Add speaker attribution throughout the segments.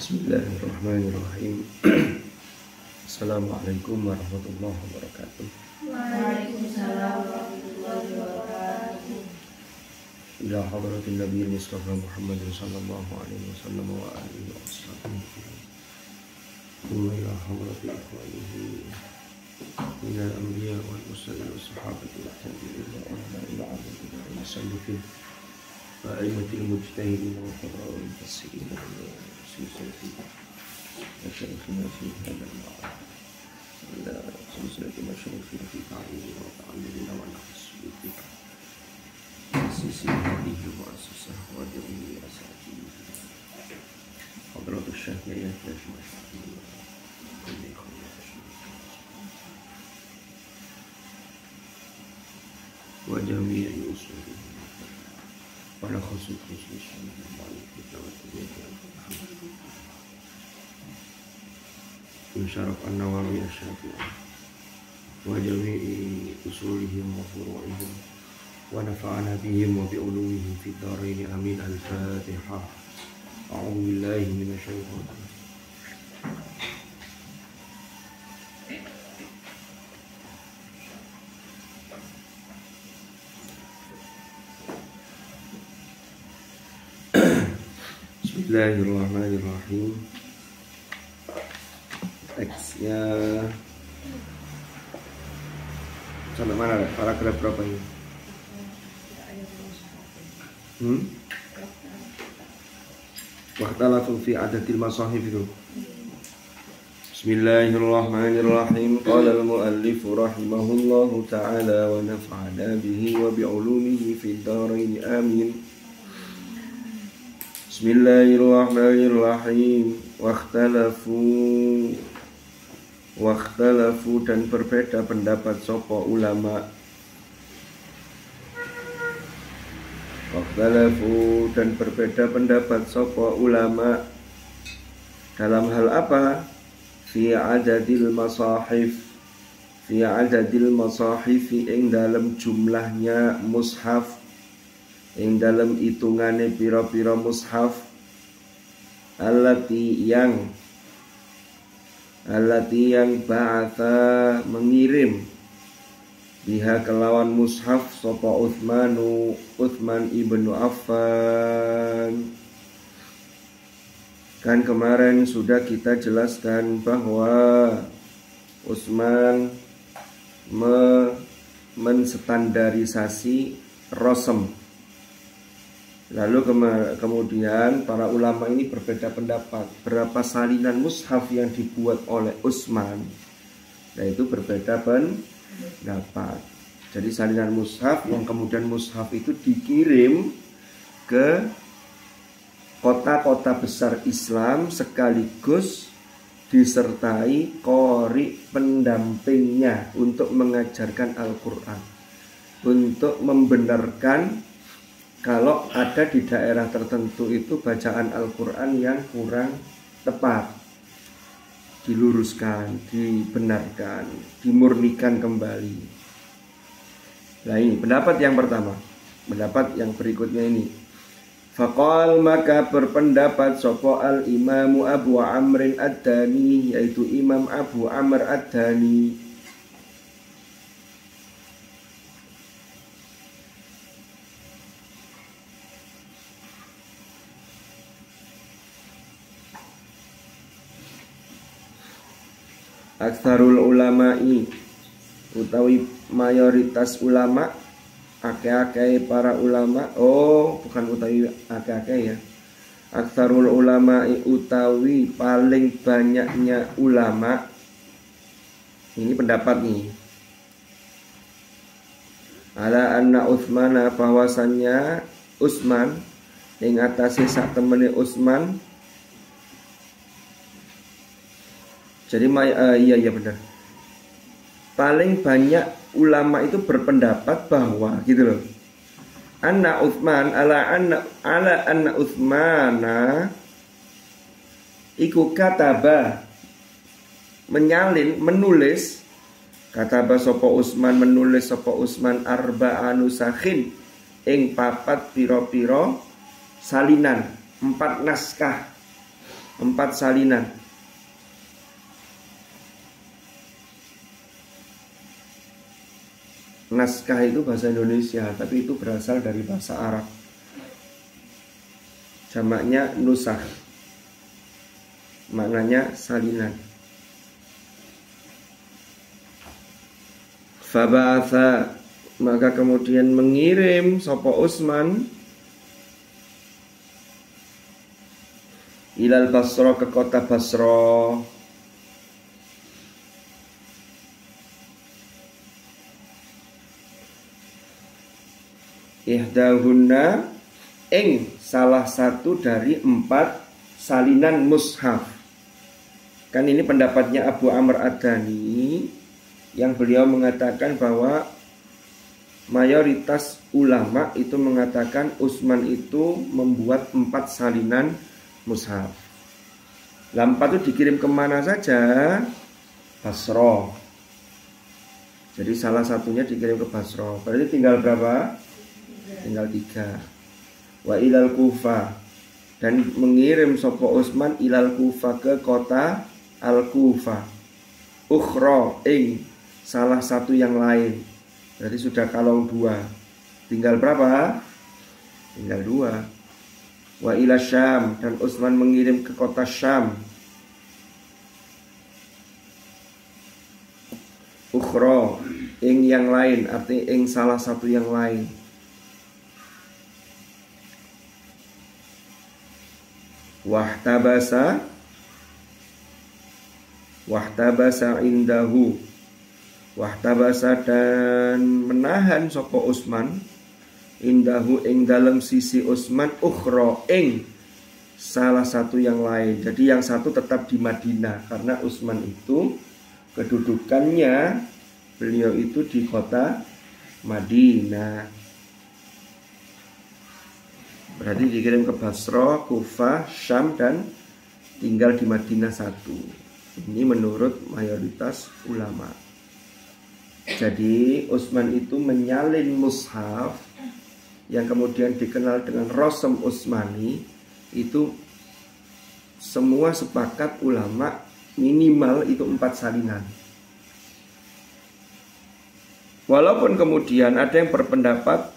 Speaker 1: Bismillahirrahmanirrahim. Assalamualaikum warahmatullahi wabarakatuh.
Speaker 2: Waalaikumsalam warahmatullahi wabarakatuh.
Speaker 1: Ila hadratin Nabi Mustafa Muhammad sallallahu alaihi wasallam wa alihi wa sahbihi. Ila hadratin ikhwanihi min al-anbiya wal mursalin was sahabati wa tabi'in wa ulama'i al-'alimin wa musallifin wa a'immatil mujtahidin wa qurra'il mufassirin wa شيخنا في هذا المعرض إلى سلسلة مشايخنا في تعليم وتعلمنا ونحس بك تأسيس هذه المؤسسة وجميع أساتذتها حضرة الشيخ يحيى المشايخ كل إخواننا وجميع أصولهم وعلى خصوص Syaraf An-Nawawi Asy-Syafi'i wa jami'i usulihim wa furu'ihim wa nafa'ana bihim wa bi'ulumihim fid dharain amin. Al-Fatihah. A'udzu billahi minasy syaithanir rajim. Bismillahirrahmanirrahim. Teksnya sampai mana? Paragraf berapa ini? Waktalafu fi adatil masahif itu. Bismillahirrahmanirrahim. Qala al-muallif rahimahullahu ta'ala wa nafa'ana bihi wa bi'ulumihi fid dharain amin. Bismillahirrahmanirrahim. Wakhtalafu dan berbeda pendapat sopo ulama. Wakhtalafu dan berbeda pendapat sopo ulama dalam hal apa? Fi adadil masahif. Fi adadil masahif ing dalam jumlahnya mushaf, ing dalam hitungane pira-pira mushaf. Allati yang ba'atha mengirim biha kelawan mushaf sapa Utsman ibnu Affan. Kan kemarin sudah kita jelaskan bahwa Utsman menstandarisasi rosem. Lalu kemudian para ulama ini berbeda pendapat berapa salinan mushaf yang dibuat oleh Utsman. Nah itu berbeda pendapat. Jadi salinan mushaf yang kemudian mushaf itu dikirim ke kota-kota besar Islam sekaligus disertai qori pendampingnya untuk mengajarkan Al-Quran, untuk membenarkan kalau ada di daerah tertentu itu bacaan Al-Quran yang kurang tepat, diluruskan, dibenarkan, dimurnikan kembali. Nah ini pendapat yang pertama. Pendapat yang berikutnya ini. Faqal maka berpendapat sopo al-imamu Abu Amrin Ad-Dani, yaitu Imam Abu Amr Ad-Dani. Aktsarul ulama'i utawi mayoritas ulama, akeh-akeh para ulama. Oh, bukan utawi akeh-akeh ya. Aktsarul ulama'i utawi paling banyaknya ulama. Ini pendapat nih. Ala anna Utsmana bahwasannya Utsman ing atase sak temene Utsman. Jadi iya benar. Paling banyak ulama itu berpendapat bahwa gitu loh. Anna Utsman ala anna Utsmana iku kataba menulis kataba sapa Utsman menulis sapa Utsman arba'anu sakhin ing papat piro-piro salinan, 4 naskah. 4 salinan. Naskah itu bahasa Indonesia, tapi itu berasal dari bahasa Arab. Jamaknya nusakh. Maknanya salinan. Faba'atha, maka kemudian mengirim sapa Utsman ilal Basra, ke kota Basra. Ihdahunna, ing salah satu dari 4 salinan mushaf. Kan ini pendapatnya Abu Amr Ad-Dani, yang beliau mengatakan bahwa mayoritas ulama itu mengatakan Utsman itu membuat 4 salinan mushaf. 4 itu dikirim kemana saja? Basra. Jadi salah satunya dikirim ke Basra. Berarti tinggal berapa? Tinggal 3. Wa ilal Kufah, dan mengirim sapa Utsman ilal Kufah, ke kota Al-Kufah. Ukhra, ing salah satu yang lain. Berarti sudah kalong 2. Tinggal berapa? Tinggal 2. Wa ila Syam, dan Utsman mengirim ke kota Syam. Ukhra, ing yang lain, artinya ing salah satu yang lain. Wahtabasa indahu, wahtabasa, dan menahan sapa Utsman indahu, ing dalam sisi Utsman, ukhra, ing salah satu yang lain. Jadi yang satu tetap di Madinah, karena Utsman itu kedudukannya, beliau itu di kota Madinah. Berarti dikirim ke Basra, Kufah, Syam, dan tinggal di Madinah 1. Ini menurut mayoritas ulama. Jadi Utsman itu menyalin mushaf yang kemudian dikenal dengan Rasm Utsmani. Itu semua sepakat ulama minimal itu 4 salinan. Walaupun kemudian ada yang berpendapat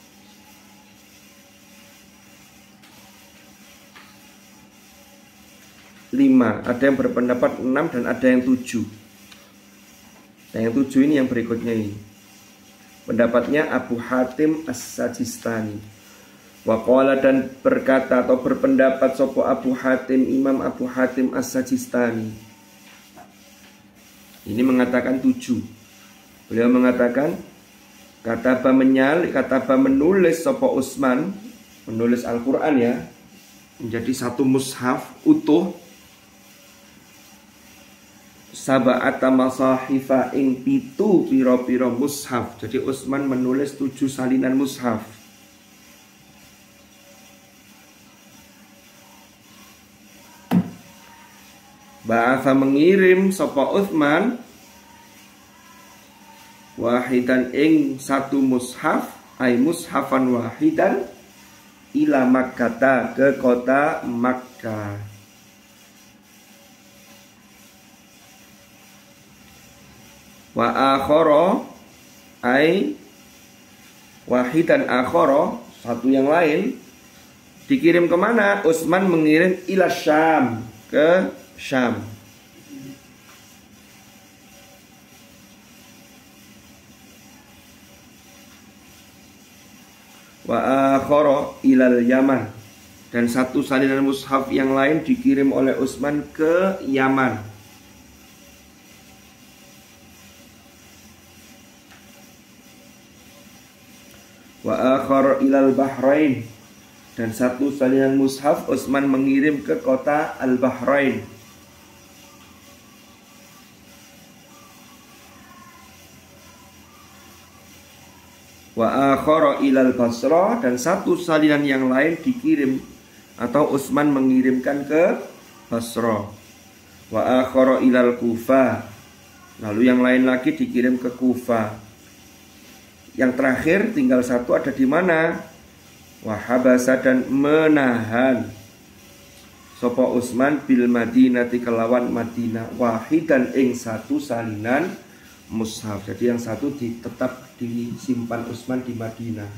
Speaker 1: 5, ada yang berpendapat 6, dan ada yang 7. Nah, yang 7 ini yang berikutnya ini. Pendapatnya Abu Hatim As-Sajistani. Waqala, dan berkata atau berpendapat sopo Abu Hatim, Imam Abu Hatim As-Sajistani. Ini mengatakan 7. Beliau mengatakan kataba menulis sopo Utsman, menulis Al-Quran ya, menjadi 1 mushaf utuh. Sab'ata masahifa, ing 7 piro-piro mushaf. Jadi Utsman menulis 7 salinan mushaf. Ba'atha, mengirim sapa Utsman wahidan, ing 1 mushaf, ay mushafan wahidan, ila Makkah, ke kota Makkah. Wa akhara, ay wahidan akhara, 1 yang lain, dikirim kemana? Utsman mengirim ila Syam, ke Syam. Wa akhara ilal Yaman, dan 1 salinan mushaf yang lain dikirim oleh Utsman ke Yaman. Wa akhar ilal Bahrain, dan 1 salinan mushaf Utsman mengirim ke kota Al-Bahrain. Wa akhar ilal Basra, dan 1 salinan yang lain dikirim atau Utsman mengirimkan ke Basra. Wa akhar ilal Kufah, lalu yang lain lagi dikirim ke Kufah. Yang terakhir tinggal 1 ada di mana? Wahabasa, dan menahan sapa Utsman bil Madinati kelawan Madinah wahidan ing satu salinan mushaf. Jadi yang satu tetap disimpan Utsman di Madinah.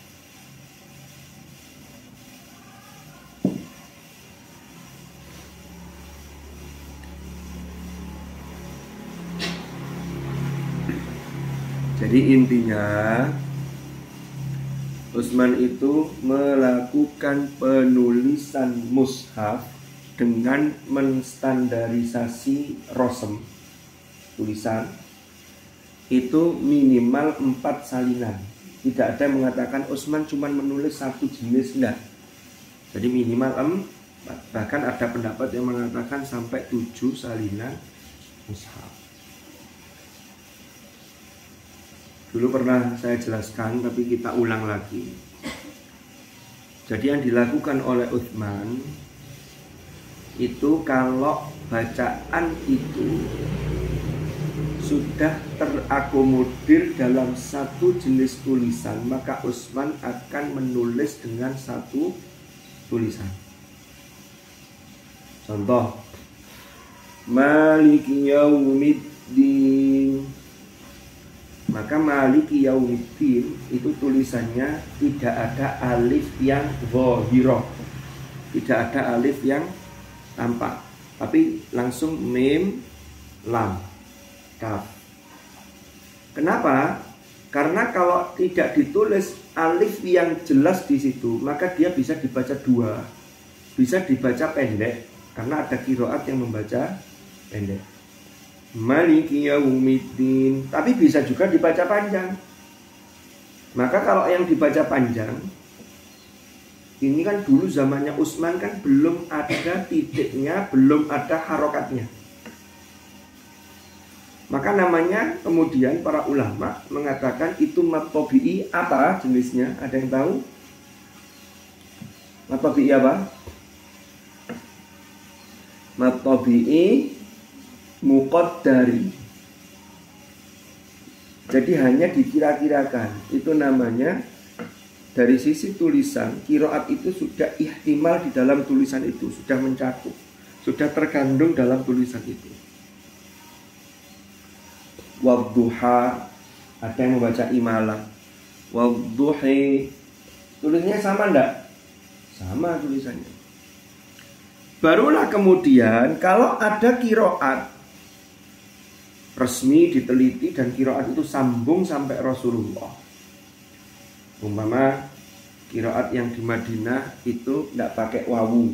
Speaker 1: Jadi intinya Utsman itu melakukan penulisan mushaf dengan menstandarisasi rosem tulisan itu minimal 4 salinan. Tidak ada yang mengatakan Utsman cuma menulis satu jenis, enggak. Jadi minimal 4. Bahkan ada pendapat yang mengatakan sampai 7 salinan mushaf. Dulu pernah saya jelaskan, tapi kita ulang lagi. Jadi yang dilakukan oleh Utsman itu kalau bacaan itu sudah terakomodir dalam satu jenis tulisan, maka Utsman akan menulis dengan satu tulisan. Contoh, Maliki Yaumiddin. Maka Maliki Yaumiddin itu tulisannya tidak ada alif yang zahirah, tidak ada alif yang tampak, tapi langsung mim, lam, kaf. Kenapa? Karena kalau tidak ditulis alif yang jelas di situ, maka dia bisa dibaca dua, bisa dibaca pendek, karena ada qiraat yang membaca pendek. Maliki Yaumiddin, tapi bisa juga dibaca panjang. Maka kalau yang dibaca panjang, ini kan dulu zamannya Utsman kan belum ada titiknya, belum ada harokatnya. Maka namanya kemudian para ulama mengatakan itu mat tabi'i. Apa jenisnya? Ada yang tahu? Mat tabi'i apa? Mat tabi'i muqaddari. Jadi hanya dikira-kirakan. Itu namanya dari sisi tulisan, qiraat itu sudah ihtimal di dalam tulisan itu, sudah mencakup, sudah terkandung dalam tulisan itu. Wadduha, ada yang membaca imalah. Wadduhi, tulisnya sama enggak? Sama tulisannya. Barulah kemudian kalau ada qiraat resmi diteliti dan qiraat itu sambung sampai Rasulullah. Umpama qiraat yang di Madinah itu tidak pakai wawu.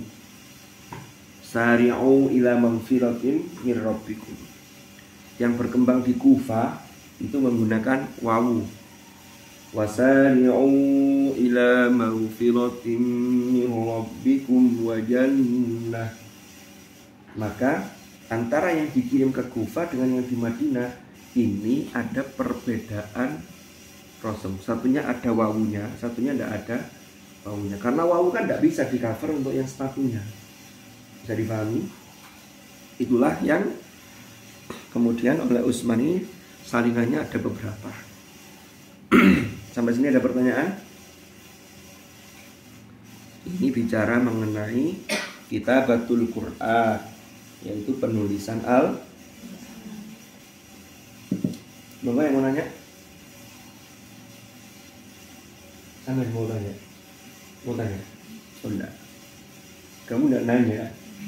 Speaker 1: Sari'u ila magfiratin mir rabbikum. Yang berkembang di Kufah itu menggunakan wawu. Wasari'u ila magfiratin mir rabbikum wa jannah. Maka antara yang dikirim ke Kufah dengan yang di Madinah ini ada perbedaan rosem. Satunya ada wawunya, satunya tidak ada wawunya. Karena wawu kan tidak bisa di cover untuk yang sepatunya. Bisa dipahami? Itulah yang kemudian oleh Utsman ini salingannya ada beberapa. Sampai sini ada pertanyaan? Ini bicara mengenai kitabatul Quran, yaitu penulisan Bapak yang mau nanya? Sampai mau tanya? Mau tanya? Oh enggak. Kamu enggak nanya.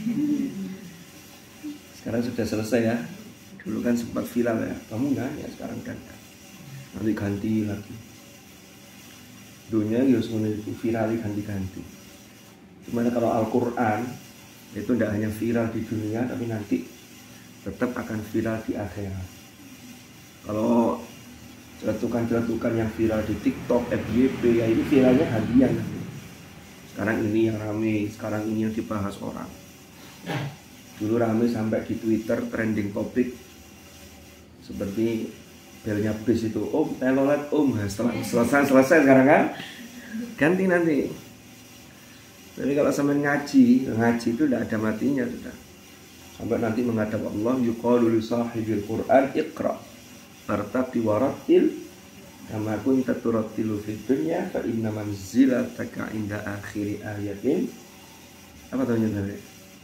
Speaker 1: Sekarang sudah selesai ya. Dulu kan sempat viral ya. Kamu nanya, sekarang kan nanti ganti lagi. Dunia harus menjadi viral ganti-ganti. Gimana kalau Al-Quran itu tidak hanya viral di dunia, tapi nanti tetap akan viral di akhirat. Kalau celetukan-celetukan yang viral di TikTok, FYP, ya ini viralnya hadiah. Sekarang ini yang rame, sekarang ini yang dibahas orang. Dulu rame sampai di Twitter trending topik seperti belnya bis itu, Om, telolet Om. Setelah selesai sekarang kan ganti nanti. Jadi kalau sampai ngaji itu tidak ada matinya sudah. Sampai nanti menghadap Allah, yuqalu li sahibil Qur'an iqra wartaqi warattil kama kunta turattilu fid dunya fa inna manzilataka inda akhiri ayatin. Apa tahunya tadi?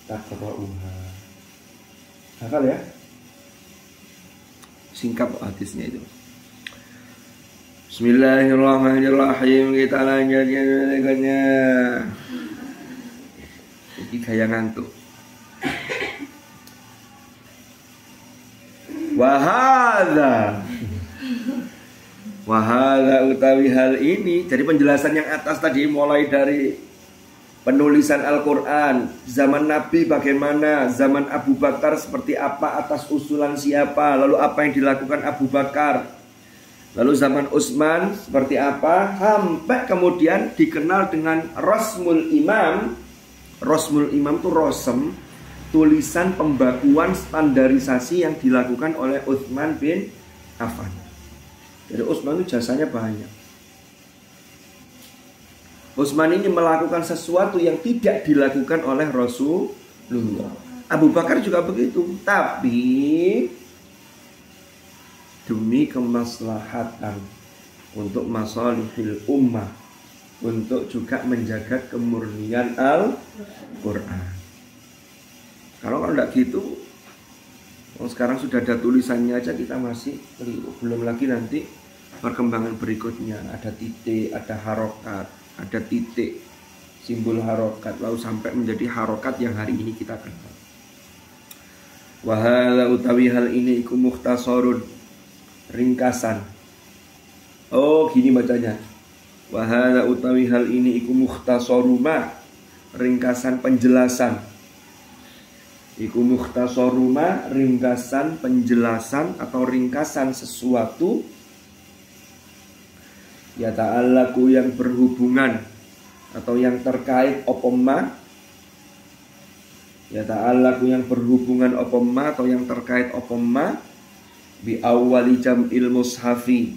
Speaker 1: taqra'uha. Hafal ya? Singkat hadisnya itu. Bismillahirrahmanirrahim. Kita lanjut ya berikutnya. Ini gaya ngantuk. Wahada utawi hal ini. Jadi penjelasan yang atas tadi mulai dari penulisan Al-Quran, zaman Nabi bagaimana, zaman Abu Bakar seperti apa, atas usulan siapa, lalu apa yang dilakukan Abu Bakar, lalu zaman Utsman seperti apa, sampai kemudian dikenal dengan Rasmul Imam. Rasmul Imam itu rosem, tulisan pembakuan standarisasi yang dilakukan oleh Utsman bin Affan. Jadi Utsman itu jasanya banyak. Utsman ini melakukan sesuatu yang tidak dilakukan oleh Rasulullah. Abu Bakar juga begitu, tapi demi kemaslahatan, untuk masalihil ummah, untuk juga menjaga kemurnian Al-Quran. Kalau tidak gitu, sekarang sudah ada tulisannya aja kita masih keliru. Belum lagi nanti perkembangan berikutnya, ada titik, ada harokat, ada titik, simbol harokat, lalu sampai menjadi harokat yang hari ini kita kenal. Wahala utawi hal ini iku mukhtasarun, ringkasan. Oh gini bacanya. Wahala utawi hal ini iku mukhtasaruma, ringkasan penjelasan. Iku mukhtasaruma, ringkasan penjelasan atau ringkasan sesuatu ya ta'allaku yang berhubungan atau yang terkait opoma, ya ta'allaku yang berhubungan opoma atau yang terkait opoma bi awwali jam'il mushafi,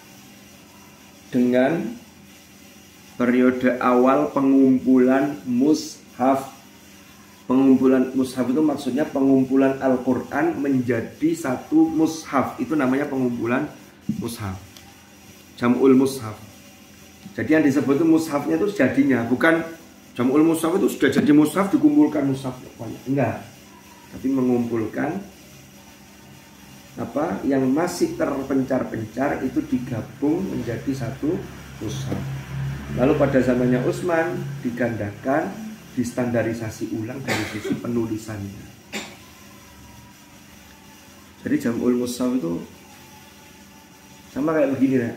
Speaker 1: dengan periode awal pengumpulan mushaf. Pengumpulan mushaf itu maksudnya pengumpulan Al-Quran menjadi satu mushaf. Itu namanya pengumpulan mushaf, jam'ul mushaf. Jadi yang disebut itu mushafnya itu jadinya, bukan jam'ul mushaf itu sudah jadi mushaf dikumpulkan mushaf banyak. Enggak. Tapi mengumpulkan apa yang masih terpencar-pencar itu digabung menjadi satu mushaf. Lalu pada zamannya Utsman digandakan, distandarisasi ulang dari sisi penulisannya. Jadi jam'ul mushaf itu sama kayak begini ya.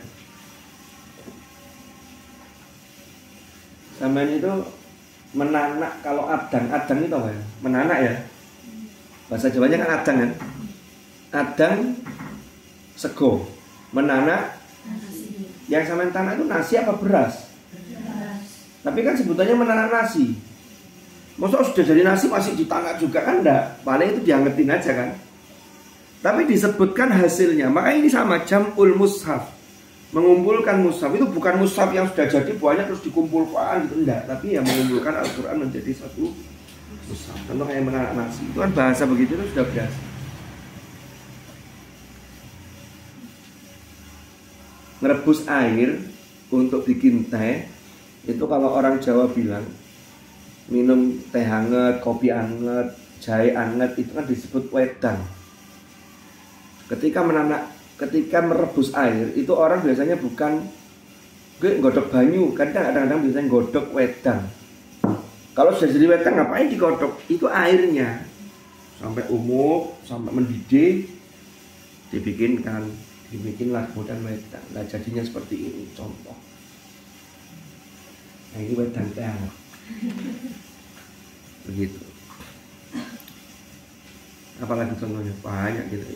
Speaker 1: Sama ini tuh menanak, kalau adang itu apa ya? Menanak ya. Bahasa Jawanya kan adang kan. Adang sego, menanak nasi. Yang sama tanah itu nasi apa beras? Beras. Tapi kan sebutannya menanak nasi. Masa sudah jadi nasi masih ditanak juga kan enggak? Paling itu diangetin aja kan. Tapi disebutkan hasilnya. Maka ini sama jam'ul mushaf. Mengumpulkan mushaf itu bukan mushaf yang sudah jadi banyak terus dikumpulkan gitu enggak, tapi ya mengumpulkan Al-Quran menjadi satu mushaf. Contoh kayak menanak nasi. Itu kan bahasa begitu itu sudah biasa. Merebus air untuk bikin teh itu kalau orang Jawa bilang minum teh hangat, kopi hangat, jahe hangat itu kan disebut wedang. Ketika merebus air itu orang biasanya bukan godok banyu, kadang-kadang biasanya godok wedang. Kalau sudah jadi wedang ngapain digodok? Itu airnya sampai umuk, sampai mendidih, dibikinlah kemudian wedang. Nah jadinya seperti ini contoh. Nah ini wedang teh hangat. Begitu. Apalagi contohnya banyak gitu.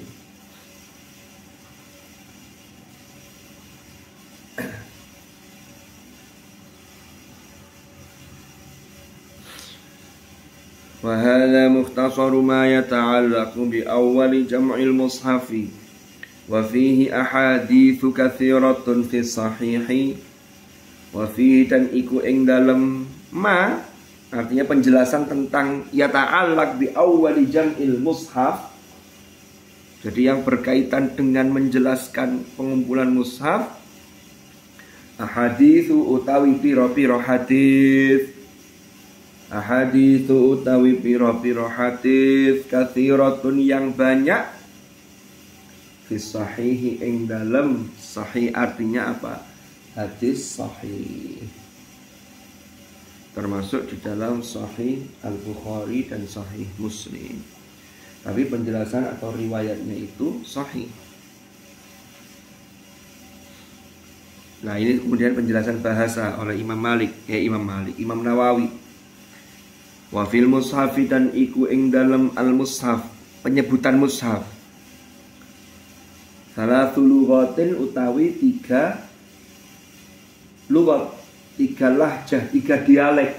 Speaker 1: Wa hadza mukhtasaru ma yata'allaqu bi awwali jam'il mushafi wa fihi ahaditsu katsiratun fi sahihi wa fihi dan iku ing dalem ma artinya penjelasan tentang yata'allaq bi awwali jam'il mushaf. Jadi yang berkaitan dengan menjelaskan pengumpulan mushaf, ahaditsu utawi pira-pira hadis Ahaditsu utawi pira-pira hadis katsiratun yang banyak fis sahihi ing dalem sahih artinya apa? Hadis sahih. Termasuk di dalam sahih Al-Bukhari dan sahih Muslim. Tapi penjelasan atau riwayatnya itu sahih. Nah, ini kemudian penjelasan bahasa oleh Imam Nawawi. Wa fil mushafi dan iku ing dalam al-mushaf, penyebutan mushaf. Salatu lughatin utawi 3 lughat, 3 lahjah, 3 dialek.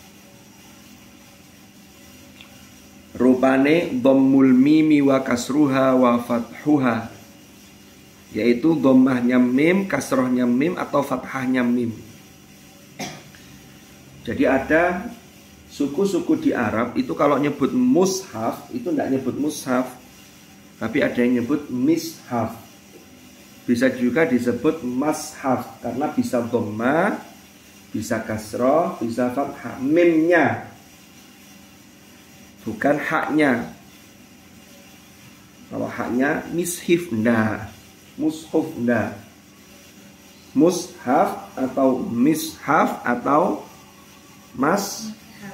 Speaker 1: Rupane dhammul mimi wa kasruha wa fathuha, yaitu dhammahnya mim, kasrohnya mim atau fathahnya mim. Jadi ada suku-suku di Arab itu kalau nyebut mushaf itu tidak nyebut mushaf, tapi ada yang nyebut mishaf. Bisa juga disebut mashaf karena bisa dhammah, bisa kasroh, bisa fathah. Mimnya, bukan haknya. Kalau haknya mishif enggak, mushaf enggak. Mushaf atau mishaf atau mashaf.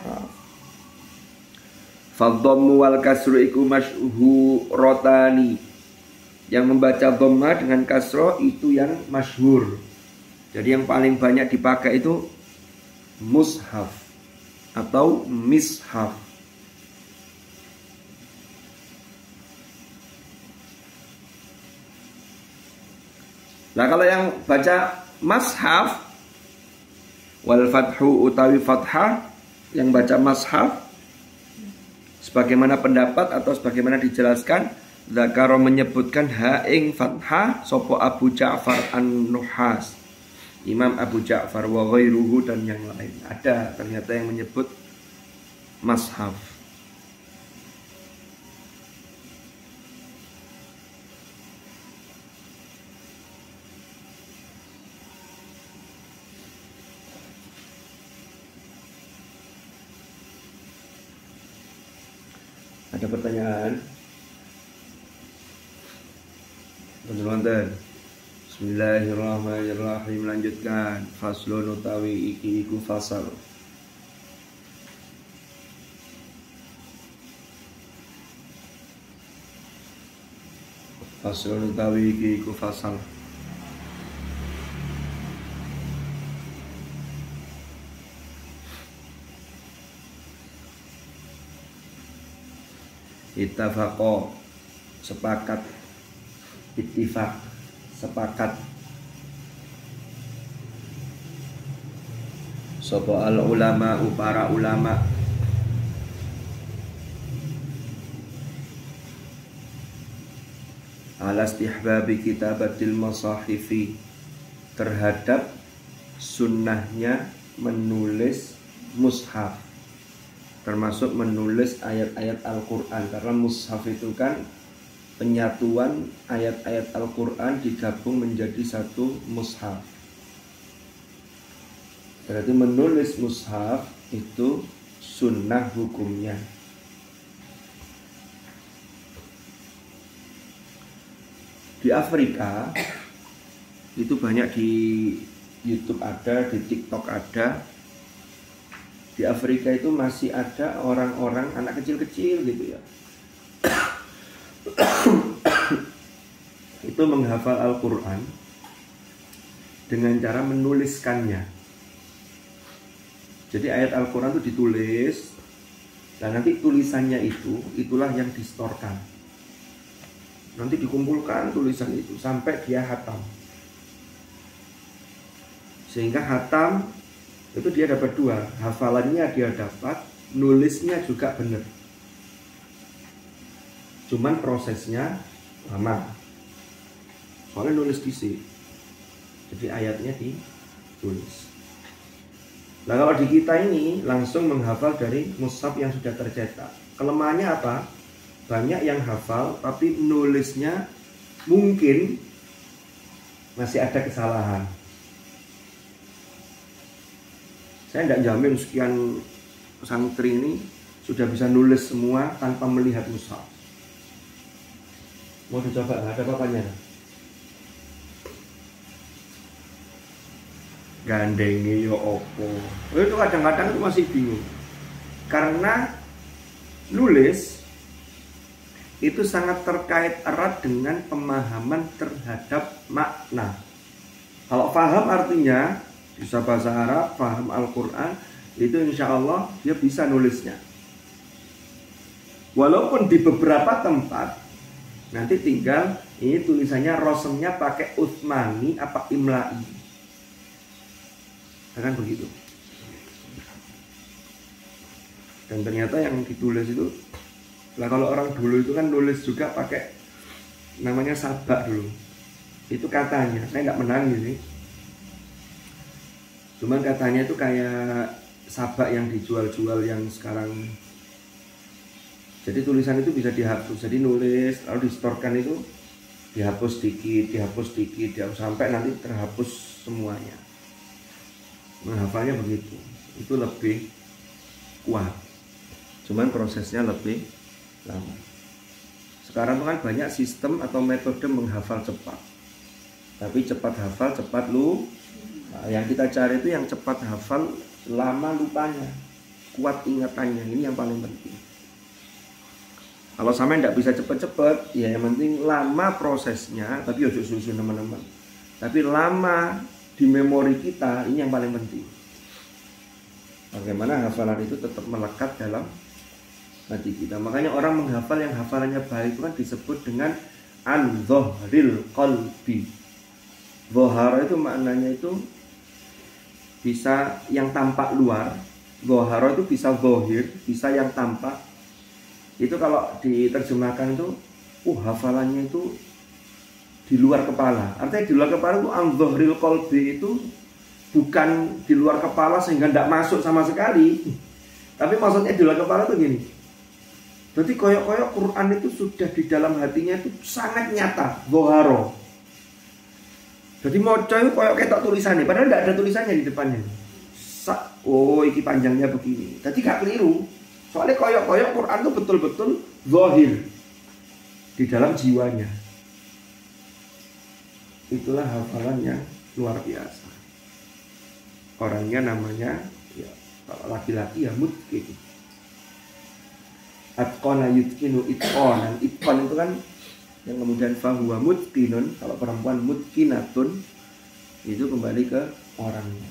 Speaker 1: Fadhammu wal kasru iku masyhurotani. Yang membaca dhamma dengan kasroh itu yang masyhur. Jadi yang paling banyak dipakai itu mushaf atau mishaf. Nah, kalau yang baca mashaf wal fathu utawi fathah, yang baca mashaf sebagaimana pendapat atau sebagaimana dijelaskan, Zakaro menyebutkan ing fathah sopo Abu Ja'far An-Nuhas, Imam Abu Ja'far wa ghairuhu dan yang lain. Ada ternyata yang menyebut mashaf. Ada pertanyaan? Teman-teman, Bismillahirrahmanirrahim. Lanjutkan. Faslun utawi iki iku fasal. Faslun utawi iki iku fasal. Ittafaqo, sepakat. Ittifaq, sepakat. Sapa al ulama, para ulama, ala istihbabi kitabatil masahifi, terhadap sunnahnya menulis mushaf, termasuk menulis ayat-ayat Al-Quran. Karena mushaf itu kan penyatuan ayat-ayat Al-Quran digabung menjadi satu mushaf. Berarti menulis mushaf itu sunnah hukumnya. Di Afrika itu banyak, di YouTube ada, di TikTok ada. Di Afrika itu masih ada orang-orang, anak kecil-kecil gitu ya, itu menghafal Al-Quran dengan cara menuliskannya. Jadi ayat Al-Quran itu ditulis, dan nanti tulisannya itulah yang distorkan. Nanti dikumpulkan tulisan itu sampai dia hatam. Sehingga hatam itu dia dapat 2, hafalannya dia dapat, nulisnya juga benar. Cuman prosesnya lama, soalnya nulis DC, jadi ayatnya ditulis. Nah, kalau di kita ini langsung menghafal dari mushaf yang sudah tercetak. Kelemahannya apa? Banyak yang hafal tapi nulisnya mungkin masih ada kesalahan. Saya tidak jamin sekian santri ini sudah bisa nulis semua tanpa melihat mushaf. Mau dicoba, nggak ada apa-apanya. Gandengi yo opo. Itu kadang-kadang masih bingung. Karena nulis itu sangat terkait erat dengan pemahaman terhadap makna. Kalau paham artinya, bisa bahasa Arab, paham Al-Quran, itu insya Allah dia bisa nulisnya. Walaupun di beberapa tempat nanti tinggal ini tulisannya rosemnya pakai Utsmani apa Imla'i, kan begitu. Dan ternyata yang ditulis itu, lah kalau orang dulu itu kan nulis juga pakai namanya sabak dulu. Itu katanya, saya nggak menangis sih. Cuman katanya itu kayak sabak yang dijual-jual yang sekarang. Jadi tulisan itu bisa dihapus. Jadi nulis lalu distorkan itu dihapus dikit, sampai nanti terhapus semuanya. Menghafalnya begitu. Itu lebih kuat. Cuman prosesnya lebih lama. Sekarang kan banyak sistem atau metode menghafal cepat. Tapi cepat hafal, cepat lu. Nah, yang kita cari itu yang cepat hafal, lama lupanya, kuat ingatannya. Ini yang paling penting. Kalau sampai tidak bisa cepet-cepet, ya yang penting lama prosesnya, tapi ojo susu teman-teman. Tapi lama di memori kita, ini yang paling penting. Bagaimana hafalan itu tetap melekat dalam hati kita. Makanya orang menghafal yang hafalannya baik itu kan disebut dengan an-dhohril qalbi. Dhohara itu maknanya itu bisa yang tampak luar. Dhohara itu bisa dhohir, bisa yang tampak. Itu kalau diterjemahkan itu hafalannya itu di luar kepala. Artinya di luar kepala itu an-dhohril qalbi itu bukan di luar kepala sehingga tidak masuk sama sekali. Tapi maksudnya di luar kepala itu gini. Jadi koyok-koyok Quran itu sudah di dalam hatinya itu sangat nyata, dhoharo. Jadi moco itu koyok ketok tulisannya, padahal tidak ada tulisannya di depannya. Oh, iki panjangnya begini. Jadi gak keliru. Soalnya koyok-koyok Quran itu betul-betul zahir di dalam jiwanya. Itulah hafalan yang luar biasa. Orangnya namanya ya, kalau laki-laki ya mutqin. Atqana yutkinu itqanan. Itqan itu kan yang kemudian fahuwa mutqinun. Kalau perempuan mutqinatun, itu kembali ke orangnya.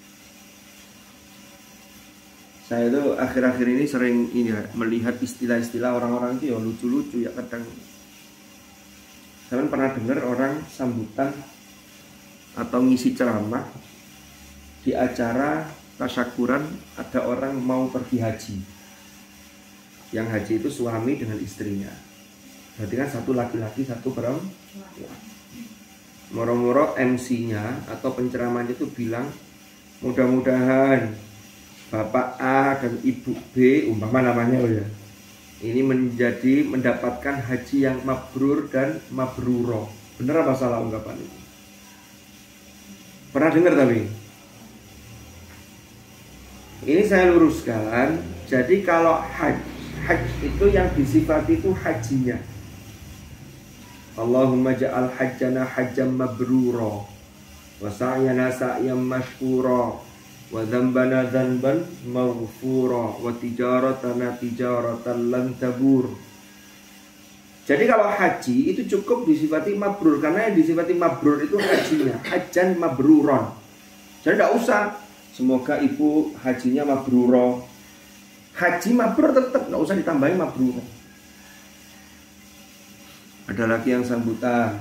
Speaker 1: Saya itu akhir-akhir ini sering melihat istilah-istilah orang-orang itu ya lucu-lucu ya kadang. Kalian pernah dengar orang sambutan atau ngisi ceramah di acara tasyakuran, ada orang mau pergi haji. Yang haji itu suami dengan istrinya. Berarti kan satu laki-laki, satu perempuan. Moro-moro MC-nya atau penceramahnya itu bilang, mudah-mudahan Bapak A dan Ibu B, umpama namanya loh ya, ini mendapatkan haji yang mabrur dan mabruro. Bener apa salah ungkapan itu? Pernah dengar tapi? Ini saya luruskan. Jadi kalau haji itu yang disifati itu hajinya. Allahumma ja'al hajjana hajjam mabruro wa sa'yana sa'yam mashkura wa dzambana dzanban maghfura wa tijaratana tijaratan lan tabur. Jadi kalau haji itu cukup disifati mabrur, karena yang disifati mabrur itu hajinya, hajjan mabruron. Jadi tidak usah semoga ibu hajinya mabruro. Haji mabrur tetap, tidak usah ditambahin mabruro. Ada lagi yang sambutan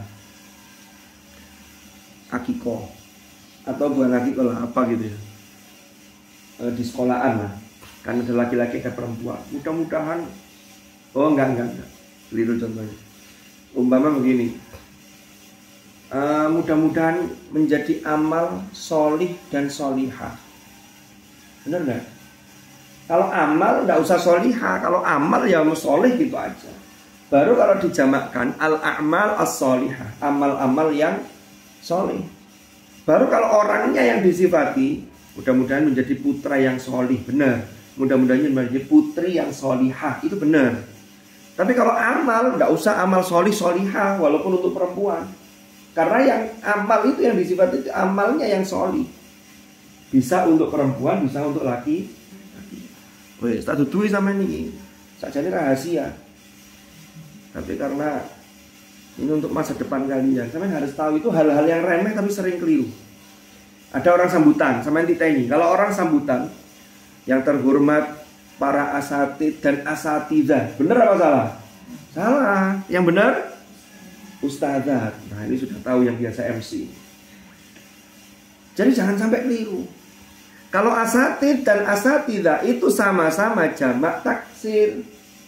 Speaker 1: akikoh atau bukan akikoh lah, apa gitu ya, di sekolahan lah, kan ada laki-laki ada perempuan. Mudah-mudahan, oh enggak, keliru contohnya. Umpama begini, mudah-mudahan menjadi amal solih dan solihah. Benar nggak? Kalau amal nggak usah solihah, kalau amal ya solih gitu aja. Baru kalau dijamakkan al-a'mal as-solihah, amal-amal yang solih. Baru kalau orangnya yang disifati, mudah-mudahan menjadi putra yang solih, benar. mudah-mudahan menjadi putri yang solihah, itu benar. Tapi kalau amal, nggak usah amal solihah walaupun untuk perempuan. Karena yang amal itu yang disifat itu amalnya yang solih. Bisa untuk perempuan, bisa untuk laki. Wes, tak dudui sama ini. Sajane rahasia. Tapi karena ini untuk masa depan kalian, kalian harus tahu itu hal-hal yang remeh tapi sering keliru. Ada orang sambutan, sama yang ditanya. Kalau orang sambutan, yang terhormat para asatid dan asatidzah, benar apa salah? Salah. Yang benar ustadzat. Nah, ini sudah tahu yang biasa MC. Jadi jangan sampai keliru. Kalau asatid dan asatidzah itu sama-sama jamak taksir.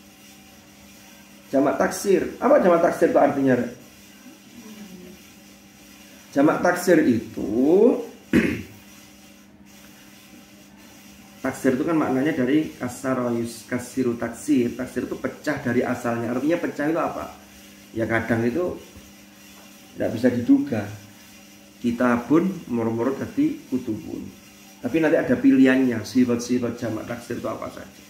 Speaker 1: Jamak taksir. Apa jamak taksir itu artinya? Jamak taksir itu taksir itu kan maknanya dari kasaroyus kasiru taksir. Taksir itu pecah dari asalnya. Artinya pecah itu apa? Ya kadang itu tidak bisa diduga. Kitabun murmur tadi kutubun. Tapi nanti ada pilihannya. Sifat-sifat jamak taksir itu apa saja.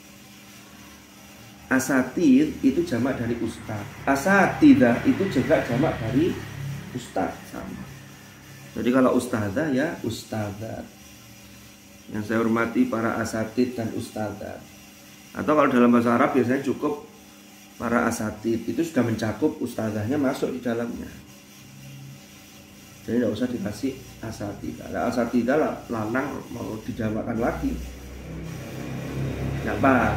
Speaker 1: Asatid itu jamak dari ustaz. Asatidah itu juga jamak dari ustaz, sama. Jadi kalau ustazah ya ustazat. Yang saya hormati para asatid dan ustazat. Atau kalau dalam bahasa Arab biasanya cukup para asatid, itu sudah mencakup ustazahnya masuk di dalamnya. Jadi tidak usah dikasih asatidah. Nah, asatidah lanang mau dijamakan lagi, nggak pas.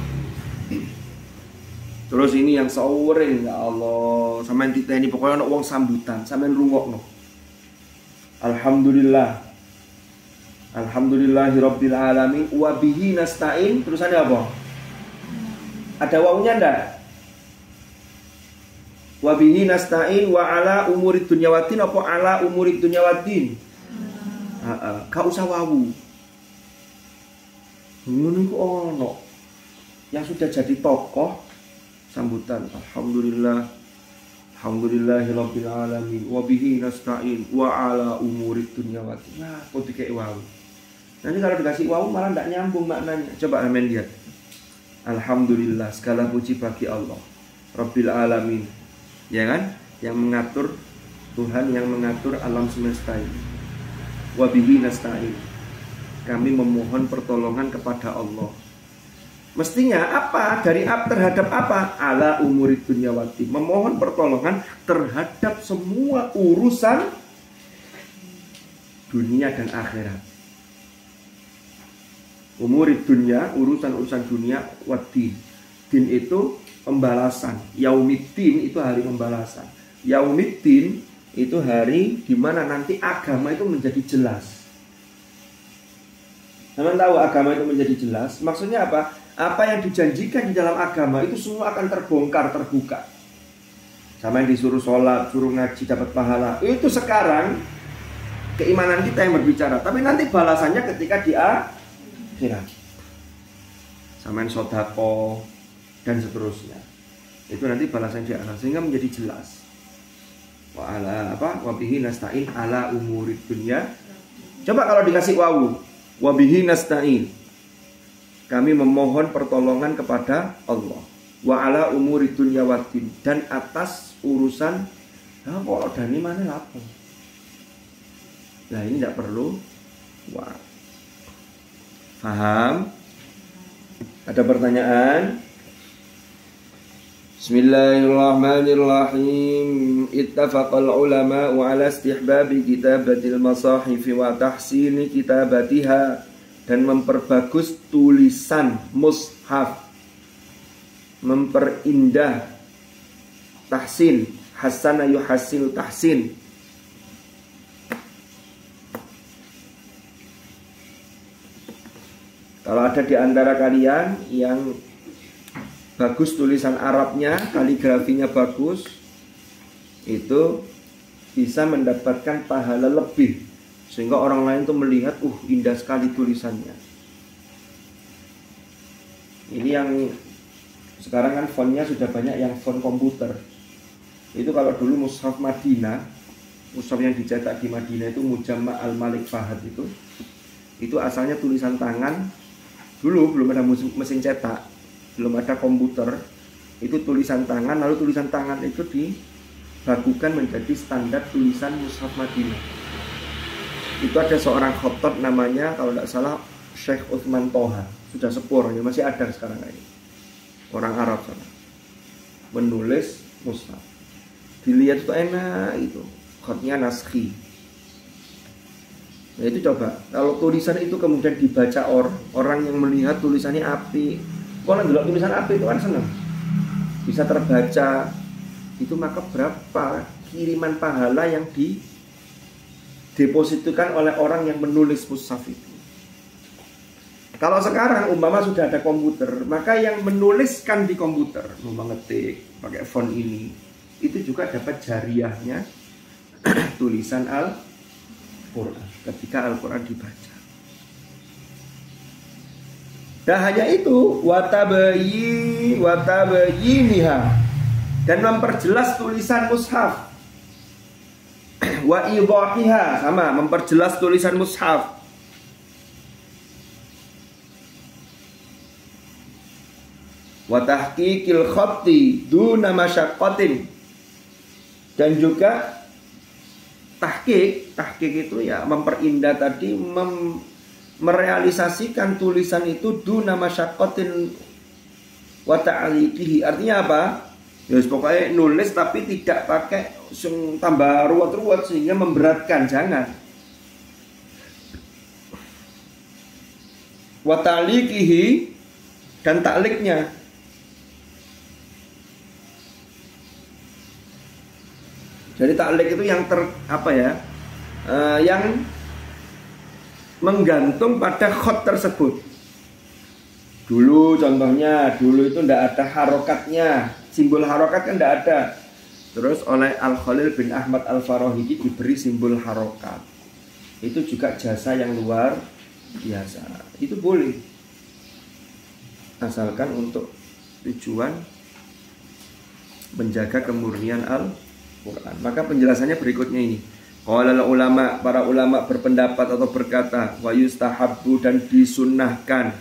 Speaker 1: Terus ini yang sawering, ya Allah, sampean titeni pokoknya ono wong sambutan, sampean rungokno. Alhamdulillah. Alhamdulillahirabbil alamin wa bihi nasta'in. Terusannya apa? Ada wawunya enggak? Wa bihi nasta'in wa ala umurid dunyawatin apa ala umurid dunyawatin? Gak usah wawu. Ngono iku ono. Yang sudah jadi tokoh sambutan alhamdulillah alhamdulillahirabbil alamin wa bihi nasta'in wa ala umurid dunyawati. Nah, kok dikek wawu. Nanti kalau dikasih wawu malah tidak nyambung maknanya. Coba amin lihat. Alhamdulillah, segala puji bagi Allah Rabbil alamin. Ya kan? Yang mengatur, Tuhan yang mengatur alam semesta ini. Wa bihi nasta'in. Kami memohon pertolongan kepada Allah. Mestinya apa? Dari terhadap apa? Ala umurid dunyawati. Memohon pertolongan terhadap semua urusan dunia dan akhirat. Umurid dunya, urusan-urusan dunia, waddin. Din itu pembalasan. Yaumiddin itu hari pembalasan. Yaumiddin itu hari di mana nanti agama itu menjadi jelas. Teman tahu agama itu menjadi jelas? Maksudnya apa? Apa yang dijanjikan di dalam agama itu semua akan terbongkar, terbuka. Sama yang disuruh sholat, suruh ngaji, dapat pahala. Itu sekarang keimanan kita yang berbicara. Tapi nanti balasannya ketika di akhirat. Sama yang sodako dan seterusnya. Itu nanti balasan di akhirat. Sehingga menjadi jelas. Wa ala apa? Wa bihi nasta'in ala umurid dunya. Coba kalau dikasih wawu. Wa bihi nasta'in. Kami memohon pertolongan kepada Allah. Wa ala umuri dunya waddin. Dan atas urusan kok dani mana lapang. Nah ini tidak perlu wah. Paham? Ada pertanyaan? Bismillahirrahmanirrahim. Ittafaqal ulama wa ala istihbabi kitabatil masahif wa tahsini kitabatiha. Dan memperbagus tulisan mushaf, memperindah, tahsin, hasana yuhasil tahsin. Kalau ada di antara kalian yang bagus tulisan Arabnya, kaligrafinya bagus, itu bisa mendapatkan pahala lebih. Sehingga orang lain tuh melihat, indah sekali tulisannya. Ini yang sekarang kan fontnya sudah banyak yang font komputer. Itu kalau dulu mushaf Madinah, mushaf yang dicetak di Madinah itu Mujamma' al-Malik Fahad itu asalnya tulisan tangan Dulu belum ada mesin cetak, belum ada komputer, itu tulisan tangan, lalu tulisan tangan itu dibakukan menjadi standar tulisan Mushaf Madinah. Itu ada seorang khattab namanya kalau tidak salah Syekh Utsman Toha, sudah sepuh orangnya, masih ada sekarang ini, orang Arab sana, menulis mushaf. Dilihat itu enak, itu khatnya naskhi. Nah itu coba, kalau tulisan itu kemudian dibaca orang yang melihat tulisannya api, kalau ndelok tulisan api itu kan senang, bisa terbaca, itu maka berapa kiriman pahala yang didepositkan oleh orang yang menulis mushaf itu. Kalau sekarang umpama sudah ada komputer, maka yang menuliskan di komputer, mengetik pakai font ini, itu juga dapat jariahnya tulisan Al-Quran ketika Al-Quran dibaca. Dan hanya itu, watabayiniha, dan memperjelas tulisan mushaf. Wa idhahiha, sama memperjelas tulisan mushaf. Wa tahqiqil khatti duna masyaqqatin, dan juga tahqiq itu ya memperindah tadi, merealisasikan tulisan itu duna masyaqqatin wa ta'liqihi. Artinya apa? Ya pokoknya nulis tapi tidak pakai tambah ruwet-ruwet sehingga memberatkan, jangan. Wa ta'liqihi, dan takliknya. Jadi taklik itu yang yang menggantung pada khot tersebut. Dulu contohnya, dulu itu tidak ada harokatnya, simbol harokat kan tidak ada. Terus oleh Al-Khalil bin Ahmad Al-Farahidi diberi simbol harokat. Itu juga jasa yang luar biasa. Itu boleh, asalkan untuk tujuan menjaga kemurnian Al-Quran. Maka penjelasannya berikutnya ini. Qala ulama, para ulama berpendapat atau berkata, wa yustahabbu, dan disunnahkan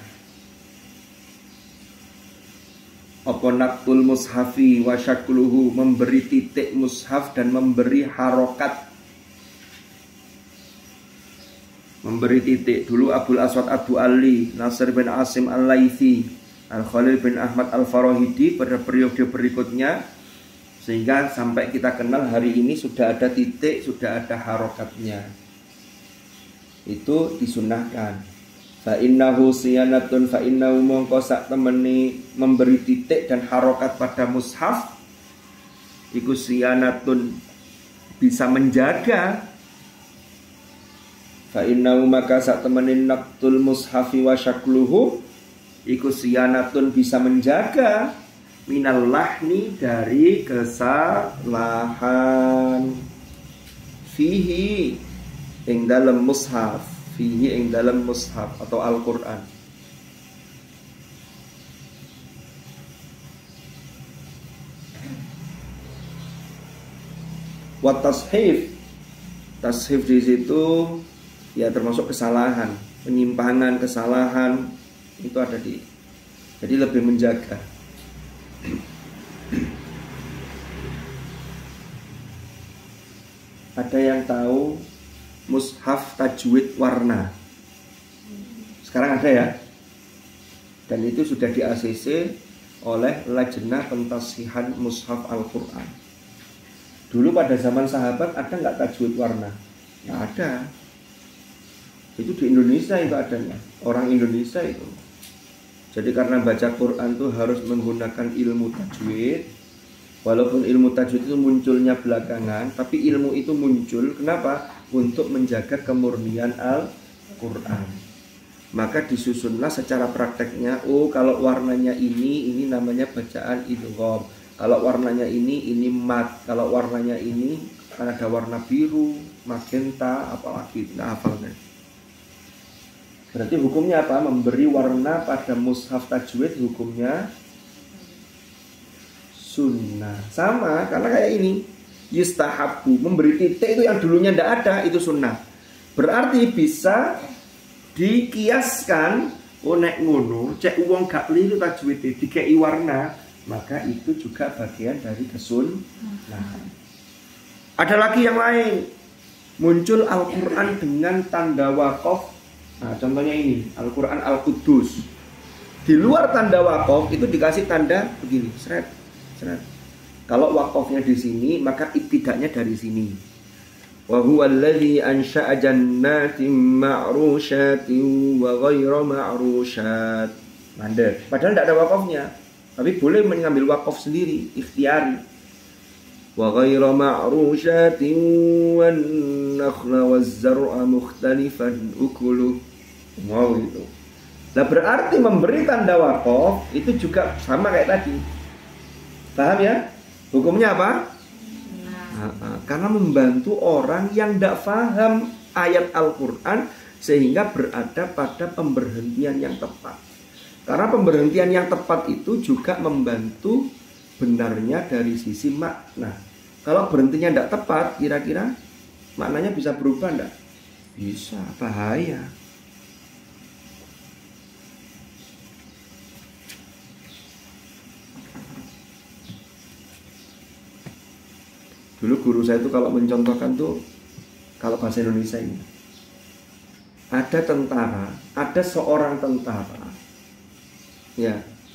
Speaker 1: apa naktul mushafi wa syakluhu, memberi titik mushaf dan memberi harokat. Memberi titik dulu Abul Aswad Abu Ali, Nasir bin Asim Al-Laythi, Al-Khalil bin Ahmad Al-Farahidi pada periode berikutnya, sehingga sampai kita kenal hari ini sudah ada titik, sudah ada harokatnya. Itu disunahkan. Fa innahu siyanatun, fa innahu mongko sak temeni memberi titik dan harokat pada mushaf iku siyanatun, bisa menjaga. Fa innahu maka sak temeni naktul mushafi wa syakluhu iku siyanatun, bisa menjaga minal lahni, dari kesalahan, fihi ing dalam mushaf, fihi ing dalam mushaf atau Al-Quran. Wa tashif, tashif di situ ya termasuk kesalahan, penyimpangan, kesalahan itu ada di, jadi lebih menjaga. Ada yang tahu mushaf tajwid warna? Sekarang ada ya. Dan itu sudah di ACC oleh Lajnah Pentasihan Mushaf Al-Quran. Dulu pada zaman sahabat ada nggak tajwid warna? Ya ada. Itu di Indonesia itu adanya. Orang Indonesia itu. Jadi karena baca Quran itu harus menggunakan ilmu tajwid. Walaupun ilmu tajwid itu munculnya belakangan, tapi ilmu itu muncul, kenapa? Untuk menjaga kemurnian Al-Quran. Maka disusunlah secara prakteknya, oh kalau warnanya ini namanya bacaan idgham. Kalau warnanya ini mat. Kalau warnanya ini kan ada warna biru, magenta, apalagi, nah hafalnya. Berarti hukumnya apa? Memberi warna pada mushaf tajwid hukumnya sunnah. Sama, karena kayak ini yustahabbu, memberi titik itu yang dulunya tidak ada, itu sunnah. Berarti bisa dikiaskan Oh nek ngono, cek uang gak keliru tajwid dikei warna, maka itu juga bagian dari kesunahan. Ada lagi yang lain, muncul Al-Quran dengan tanda waqaf. Nah contohnya ini, Al-Quran Al-Quddus. Di luar tanda waqaf itu dikasih tanda begini, seret, seret. Kalau waqafnya di sini, maka ibtida'nya dari sini. Wa huwa alladhi ansha'a jannatin ma'rushatin wa ghayra ma'rushat. Mandek. Padahal tidak ada waqafnya, tapi boleh mengambil waqaf sendiri, ikhtiari. Wa ghayra ma'rushatin wan nakhla waz zar'a mukhtalifan ukuluh. Wow itu. Nah berarti memberi tanda waqaf itu juga sama kayak tadi. Paham ya? Hukumnya apa? Karena membantu orang yang tidak paham ayat Al-Quran sehingga berada pada pemberhentian yang tepat. Karena pemberhentian yang tepat itu juga membantu benarnya dari sisi makna. Kalau berhentinya tidak tepat, kira-kira maknanya bisa berubah tidak? Bisa, bahaya. Dulu guru saya itu kalau mencontohkan tuh, kalau bahasa Indonesia ini, ada tentara, ada seorang tentara, ya,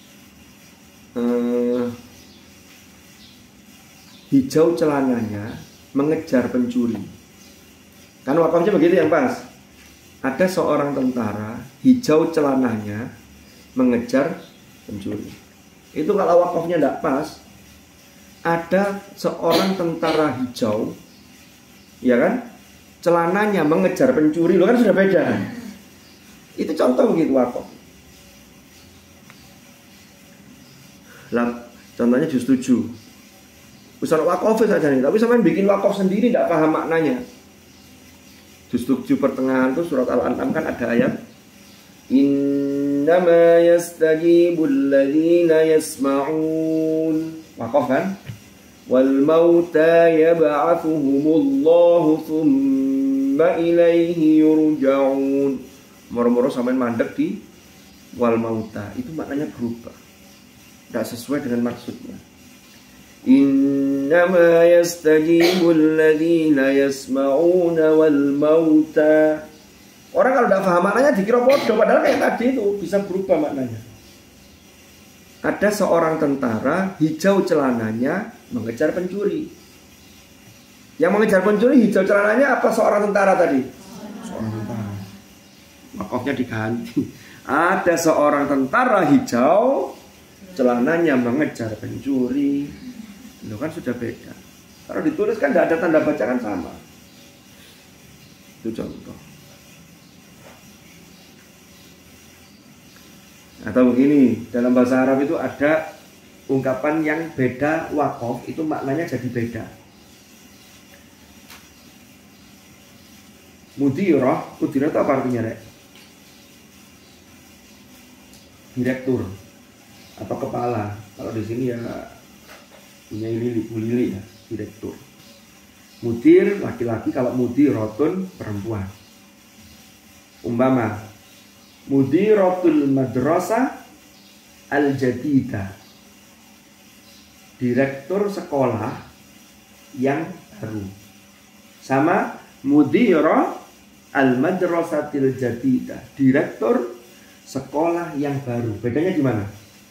Speaker 1: hijau celananya mengejar pencuri. Kan wakafnya begitu yang pas. Ada seorang tentara, hijau celananya mengejar pencuri. Itu kalau wakafnya tidak pas. Ada seorang tentara hijau, ya kan, celananya mengejar pencuri, lo kan sudah beda. Itu contoh begitu wakaf. Lah, contohnya juz 7. Besar wakaf saja nih, tapi sampai bikin wakaf sendiri tidak paham maknanya. Juz 7 pertengahan tuh surat Al-An'am kan ada ayat Innama yastajibul ladzina yasma'un. Wakaf kan? Wal mauta yab'athuhumullahu thumma ilaihi yurja'un. Moro-moro sampean mandek di wal mauta, itu maknanya berubah, tidak sesuai dengan maksudnya. Innama yastajibul ladzina yasma'una wal mauta. Orang kalau tidak paham maknanya dikira bodoh, padahal kayak tadi itu bisa berubah maknanya. Ada seorang tentara, hijau celananya mengejar pencuri. Yang mengejar pencuri hijau celananya apa seorang tentara tadi? Seorang tentara. Wakafnya diganti. Ada seorang tentara hijau, celananya mengejar pencuri. Itu kan sudah beda. Kalau ditulis kan tidak ada tanda baca kan sama. Itu contoh. Atau begini, dalam bahasa Arab itu ada ungkapan yang beda wakaf, itu maknanya jadi beda. Mudirah itu apa artinya, Rek? Direktur atau kepala. Kalau di sini ya punya lili ya, direktur. Mudir laki-laki, kalau mudirotun perempuan. Umpama Mudiratul madrasah al-jadidah, direktur sekolah yang baru. Sama mudirah al-madrasatil jadidah, direktur sekolah yang baru. Bedanya gimana?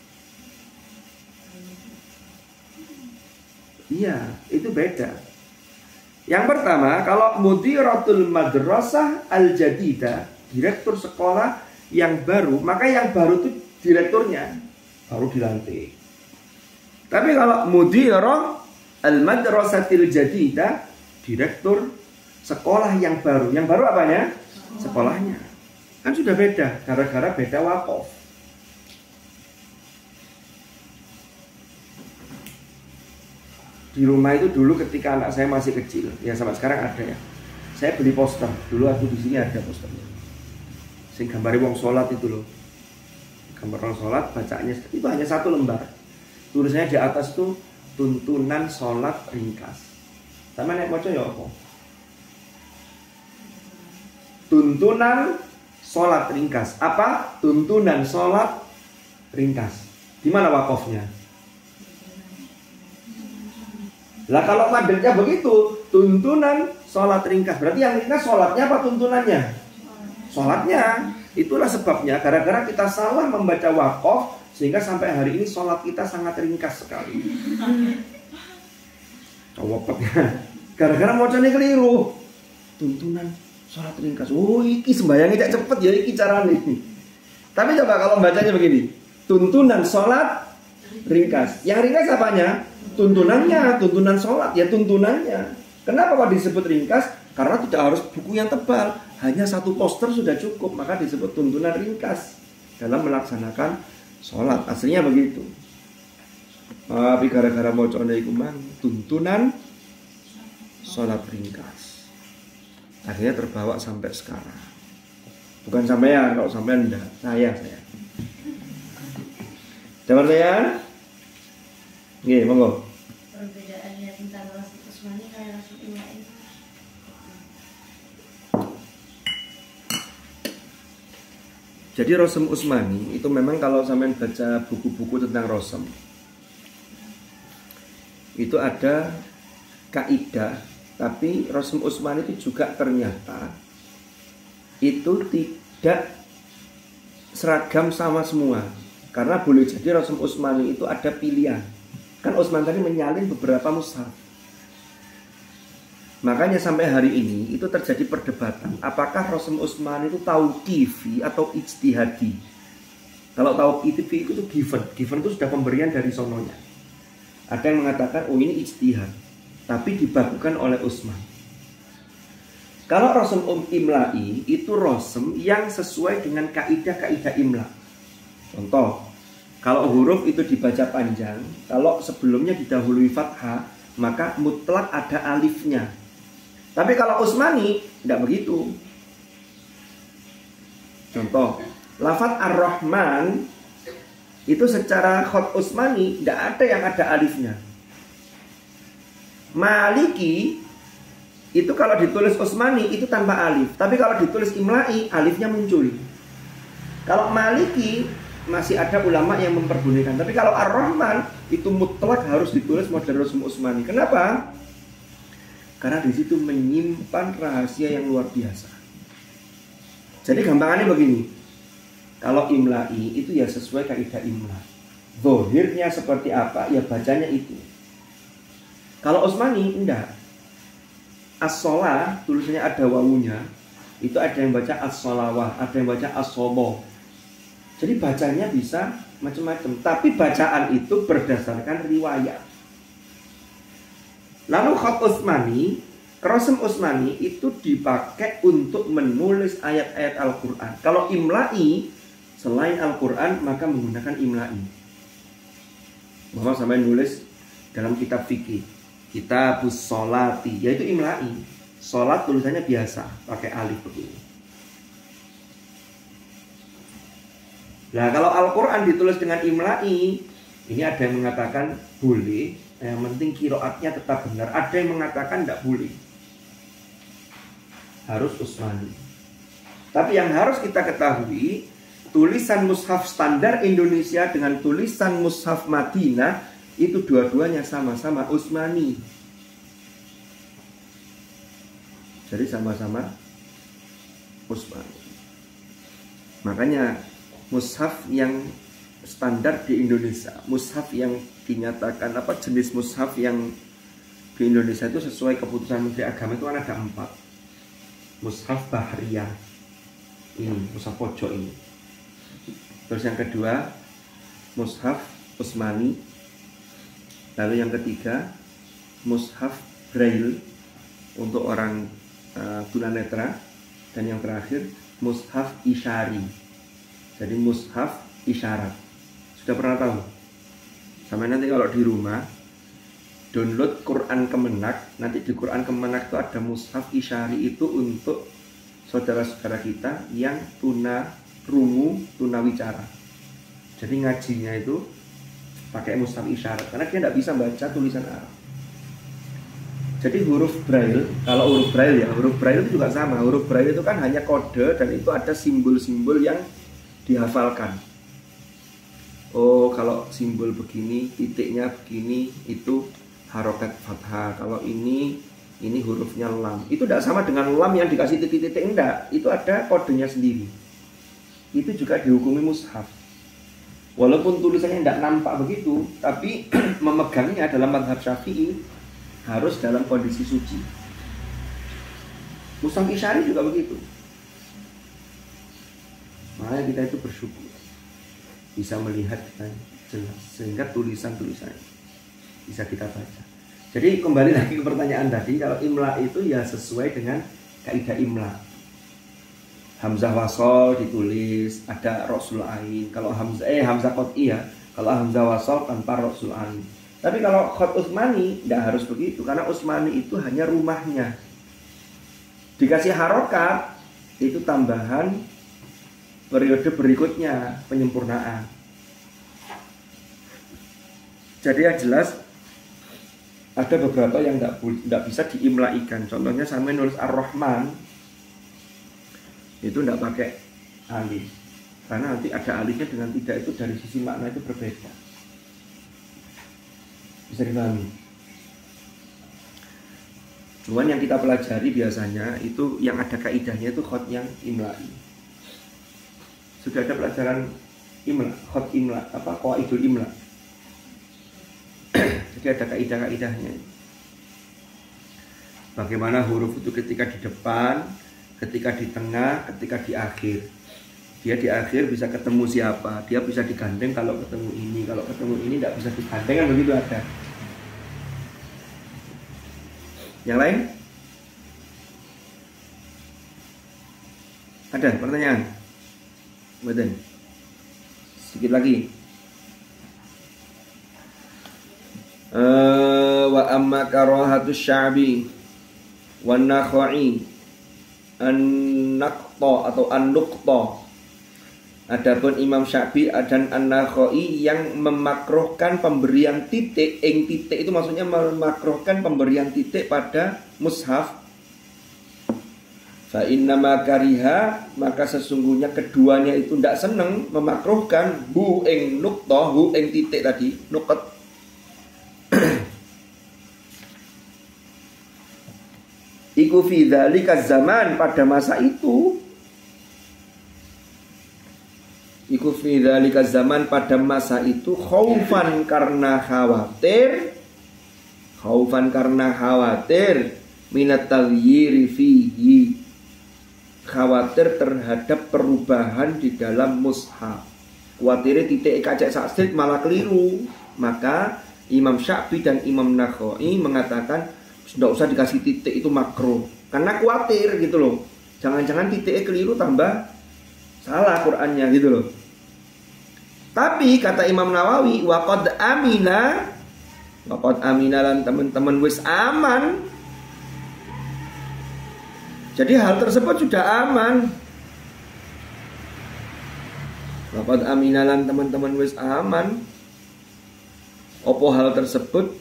Speaker 1: Iya, itu beda. Yang pertama, kalau mudiratul madrasah al-jadidah, direktur sekolah yang baru, maka yang baru itu direkturnya baru dilantik. Tapi kalau mudirah al-madrasatil jadidah, direktur sekolah yang baru apanya? Sekolahnya. Kan sudah beda, gara-gara beda wakaf. Di rumah itu dulu ketika anak saya masih kecil, ya sampai sekarang ada ya. Saya beli poster, dulu aku di sini ada posternya. Sing gambari wong sholat itu loh. Gambar orang sholat, bacaannya itu hanya satu lembar. Tulisannya di atas tuh tuntunan sholat ringkas. Sama nek maca ya apa? Tuntunan sholat ringkas. Apa? Tuntunan sholat ringkas. Gimana wakofnya? Lah kalau madetnya begitu, tuntunan sholat ringkas. Berarti yang ringkas sholatnya apa tuntunannya? Sholatnya. Itulah sebabnya gara-gara kita salah membaca wakof, sehingga sampai hari ini sholat kita sangat ringkas sekali. Cowoknya. Gara-gara mocone keliru. Tuntunan sholat ringkas. Oh, iki sembayangnya cepet ya, iki caranya. Tapi coba kalau bacanya begini, tuntunan sholat ringkas. Yang ringkas apanya? Tuntunannya, tuntunan sholat ya tuntunannya. Kenapa kok disebut ringkas? Karena tidak harus buku yang tebal, hanya satu poster sudah cukup, maka disebut tuntunan ringkas dalam melaksanakan sholat. Aslinya begitu. Tapi gara-gara mocone iku mang tuntunan sholat ringkas, akhirnya terbawa sampai sekarang. Bukan sampean, kalau sampean enggak, saya. Jawab saya. Nggih, monggo.
Speaker 2: Perbedaannya tentang Rasul Usmani kayak Rasul Imla'i.
Speaker 1: Jadi Rosem Usmani itu memang kalau sampean baca buku-buku tentang Rosem, itu ada kaidah, tapi Rosem Usmani itu juga ternyata itu tidak seragam sama semua. Karena boleh jadi Rosem Usmani itu ada pilihan. Kan Utsman tadi menyalin beberapa mushaf. Makanya sampai hari ini itu terjadi perdebatan. Apakah Rosem Utsmani itu tauqifi atau ijtihadi? Kalau tauqifi itu given. Given itu sudah pemberian dari sononya. Ada yang mengatakan, oh ini ijtihad, tapi dibakukan oleh Utsman. Kalau Rosem Imla'i itu Rosem yang sesuai dengan kaidah-kaidah Imla. Contoh, kalau huruf itu dibaca panjang, kalau sebelumnya didahului fathah, maka mutlak ada alifnya. Tapi kalau Utsmani tidak begitu. Contoh, lafaz Ar-Rahman itu secara khot Utsmani tidak ada yang ada alifnya. Maliki itu kalau ditulis Utsmani itu tanpa alif, tapi kalau ditulis Imla'i alifnya muncul. Kalau Maliki masih ada ulama yang memperbolehkan, tapi kalau Ar-Rahman itu mutlak harus ditulis model Rosem Utsmani. Kenapa? Karena di situ menyimpan rahasia yang luar biasa. Jadi gampangannya begini, kalau Imla'i itu ya sesuai kaidah Imla, zahirnya seperti apa ya bacanya itu. Kalau Utsmani enggak. As-sholah tulisannya ada wawunya, itu ada yang baca as-sholawah, ada yang baca as-sholah. Jadi bacanya bisa macam-macam, tapi bacaan itu berdasarkan riwayat. Lalu khat Utsmani, Rosem Utsmani itu dipakai untuk menulis ayat-ayat Al-Quran. Kalau Imla'i selain Al-Quran maka menggunakan Imla'i. Bahwa sampai nulis dalam kitab fikih, Kitabus Sholati, yaitu Imla'i. Sholat tulisannya biasa, pakai alif begini. Nah kalau Al-Quran ditulis dengan Imla'i, ini ada yang mengatakan boleh, yang penting kiroatnya tetap benar. Ada yang mengatakan tidak boleh, harus Utsmani. Tapi yang harus kita ketahui, tulisan mushaf standar Indonesia dengan tulisan mushaf Madinah itu dua-duanya sama-sama Utsmani. Jadi sama-sama Utsmani. Makanya mushaf yang standar di Indonesia, mushaf yang dinyatakan jenis mushaf yang di Indonesia itu sesuai keputusan Menteri Agama itu ada 4. Mushaf Bahriyah, ini mushaf pojok ini. Terus yang kedua mushaf Utsmani. Lalu yang ketiga mushaf Braille untuk orang tunanetra. Dan yang terakhir mushaf Isyari. Jadi mushaf isyarat. Sudah pernah tahu? Sampai nanti kalau di rumah download Quran Kemenak, nanti di Quran Kemenak itu ada mushaf isyari, itu untuk saudara-saudara kita yang tunarungu, tunawicara. Jadi ngajinya itu pakai mushaf isyarat karena dia tidak bisa baca tulisan Arab. Jadi huruf braille, kalau huruf braille ya, huruf braille itu juga sama. Huruf braille itu kan hanya kode dan itu ada simbol-simbol yang dihafalkan. Oh, kalau simbol begini, titiknya begini, itu harokat fathah. Kalau ini hurufnya lam. Itu tidak sama dengan lam yang dikasih titik-titik, enggak. Itu ada kodenya sendiri. Itu juga dihukumi mushaf. Walaupun tulisannya tidak nampak begitu, tapi memegangnya dalam mazhab Syafi'i harus dalam kondisi suci. Mushaf Isyari juga begitu. Makanya kita itu bersyukur bisa melihat dengan jelas sehingga tulisan-tulisannya bisa kita baca. Jadi kembali lagi ke pertanyaan tadi, kalau imla itu ya sesuai dengan kaidah imla. Hamzah wasol ditulis ada rasul ain. Kalau hamzah qot'i ya. Kalau hamzah wasol tanpa rasul ain. Tapi kalau khot Utsmani tidak harus begitu karena Utsmani itu hanya rumahnya. Dikasih harokat itu tambahan periode berikutnya penyempurnaan. Jadi yang jelas ada beberapa yang tidak bisa diimlaikan. Contohnya sama nulis Ar-Rahman itu tidak pakai alif karena nanti ada alifnya dengan tidak itu dari sisi makna itu berbeda. Bisa dipahami. Cuman yang kita pelajari biasanya itu yang ada kaidahnya itu khot yang imla'i. Sudah ada pelajaran imla, khot imla, qawaidul imla. Jadi ada kaidah-kaidahnya. Bagaimana huruf itu ketika di depan, ketika di tengah, ketika di akhir. Dia di akhir bisa ketemu siapa, dia bisa digandeng kalau ketemu ini, kalau ketemu ini tidak bisa digandeng, kan begitu ada. Yang lain? Ada pertanyaan? Betul. Sedikit lagi. Wa amma karahatus sya'bi wan nakhai an-naqta atau an-nuqta. Adapun Imam Syafi'i dan An-Nakhai yang memakruhkan pemberian titik, titik itu maksudnya memakruhkan pemberian titik pada mushaf. Fa inna ma kariha, maka sesungguhnya keduanya itu tidak seneng memakruhkan hu ing nuqta, hu ing titik tadi, nuqat. Iku fi dzalika zaman, pada masa itu. Iku fi dzalika zaman, pada masa itu khaufan karena khawatir, minat taghyiri fihi, khawatir terhadap perubahan di dalam mushaf. Khawatirnya titik kacek saksit malah keliru. Maka Imam Syafi'i dan Imam Nakhai mengatakan tidak usah dikasih titik, itu makruh. Karena khawatir gitu loh. Jangan-jangan titiknya keliru tambah salah Qur'annya gitu loh. Tapi kata Imam Nawawi, waqad amina lan teman-teman wis aman. Jadi hal tersebut sudah aman. Waqad amina lan teman-teman wis aman. Apa hal tersebut?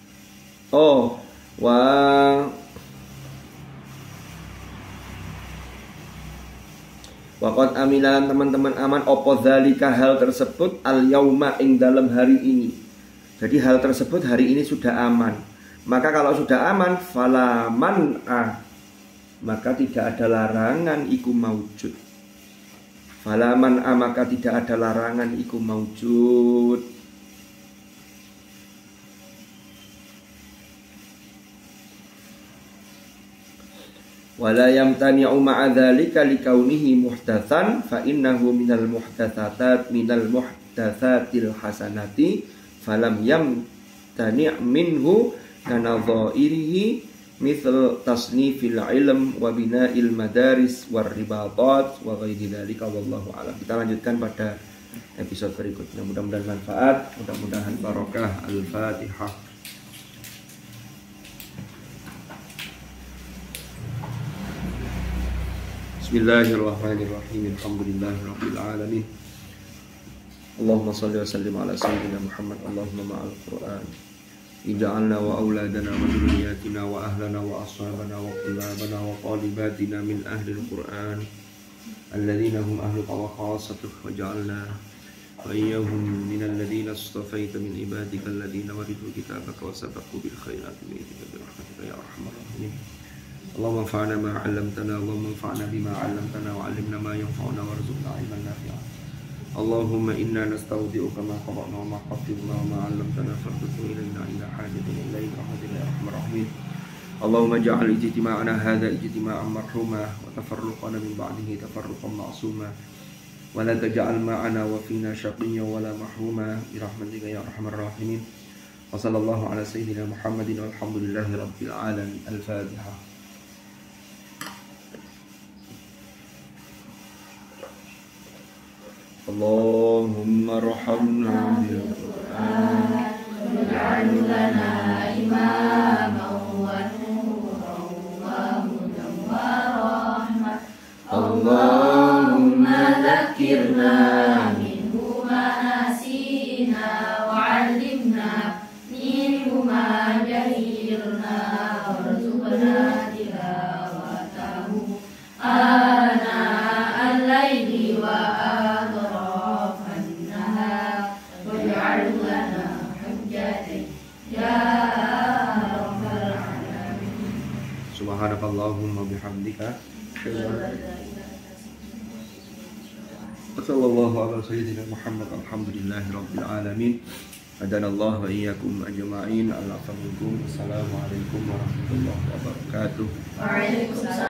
Speaker 1: Waqad aminan teman-teman aman opo dzalika hal tersebut al yauma ing dalam hari ini. Jadi hal tersebut hari ini sudah aman. Maka kalau sudah aman falaman maka tidak ada larangan iku maujud. Falaman maka tidak ada larangan iku maujud. Wala yamtani'u ma'a dzalika likaunihi muhdatsan fa innahu minal muhdatsatil hasanati falam yamtani' minhu kana dhairihi misal tasnifil ilm wa bina'il madaris war ribatat wa ghairi dzalika wallahu a'lam. Kita lanjutkan pada episode berikutnya. Mudah-mudahan manfaat, mudah-mudahan barokah. Al-Fatihah. Bismillahirrahmanirrahim. Alhamdulillahirabbil alamin. Allahumma shalli wa sallim ala sayyidina Muhammad. Allahumma ma'al Qur'an اجعلنا وأولادنا وذرياتنا وأهلنا وأصحابنا وطلابنا وطالباتنا من أهل القرآن الذين هم أهلك وخاصتك، واجعلنا وإياهم من الذين اصطفيت من عبادك الذين ورثوا كتابك وسبقوا بالخيرات بإذنك برحمتك يا أرحم الراحمين. اللهم انفعنا ما علمتنا، اللهم انفعنا بما علمتنا وعلمنا ما ينفعنا وارزقنا علما نافعا. اللهم إنا نستودعك ما قرأنا وما حفظنا وما علمتنا فارده إلينا إلى حاجة إليك برحمتك يا أرحم الراحمين. اللهم اجعل اجتماعنا هذا اجتماعا مرحوما وتفرقنا من بعده تفرقا معصوما، ولا تجعل معنا وفينا شقيا ولا محروما برحمتك يا أرحم الراحمين. وصلى الله على سيدنا محمد والحمد لله رب العالمين. الفاتحة. اللهم ارحمنا بالقرآن
Speaker 2: واجعله لنا إماما ونورا وهدى ورحمة. اللهم ذكرنا منه ما نسينا وعلمنا منه ما جهلنا وارزقنا تلاوته آناء الليل وأطراف النهار واجعله لنا حجة يا رب العالمين.
Speaker 1: سبحانك اللهم وبحمدك صلى الله على سيدنا محمد. الحمد لله رب العالمين. أدانا الله وإياكم أجمعين. السلام عليكم ورحمة الله وبركاته.
Speaker 2: وعليكم السلام.